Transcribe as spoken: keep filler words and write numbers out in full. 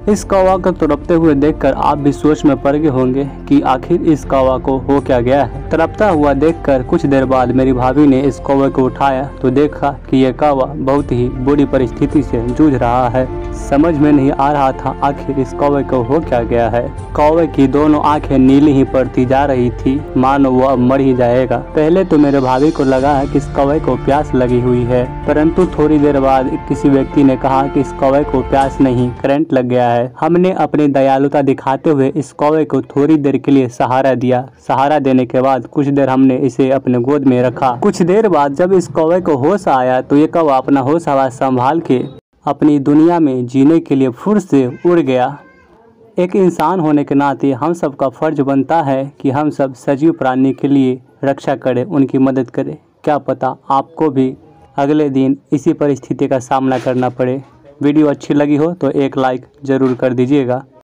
इस कौवा को तड़पते हुए देखकर आप भी सोच में पड़ गए होंगे कि आखिर इस कौवा को हो क्या गया है। तड़पता हुआ देखकर कुछ देर बाद मेरी भाभी ने इस कौवे को उठाया तो देखा कि यह कौवा बहुत ही बुरी परिस्थिति से जूझ रहा है। समझ में नहीं आ रहा था आखिर इस कौवे को हो क्या गया है। कौवे की दोनों आंखें नीली ही पड़ती जा रही थी, मानो वो अब मर ही जाएगा। पहले तो मेरे भाभी को लगा है कि इस कौवे को प्यास लगी हुई है, परंतु थोड़ी देर बाद किसी व्यक्ति ने कहा कि इस कौवे को प्यास नहीं, करंट लग गया है। हमने अपनी दयालुता दिखाते हुए इस कौवे को थोड़ी देर के लिए सहारा दिया। सहारा देने के बाद कुछ देर हमने इसे अपने गोद में रखा। कुछ देर बाद जब इस कौवे को होश आया तो ये कौवा अपना होश आवाज संभाल के अपनी दुनिया में जीने के लिए फुर से उड़ गया। एक इंसान होने के नाते हम सब का फर्ज बनता है कि हम सब सजीव प्राणी के लिए रक्षा करें, उनकी मदद करें। क्या पता आपको भी अगले दिन इसी परिस्थिति का सामना करना पड़े। वीडियो अच्छी लगी हो तो एक लाइक ज़रूर कर दीजिएगा।